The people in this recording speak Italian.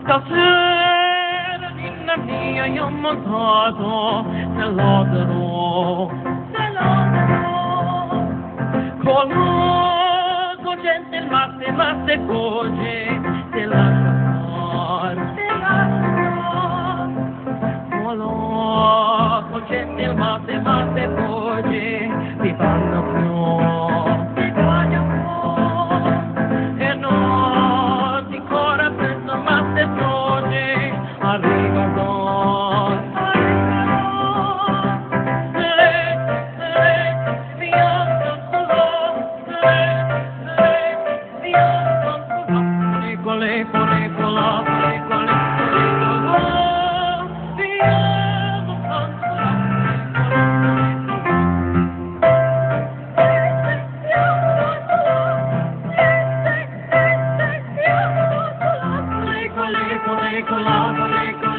Stasera ninna mia io ho montato nell'odero, conosco gente il matte, matte cose, te lascia fare, conosco gente il matte, matte cose, mi fanno più. Nicola,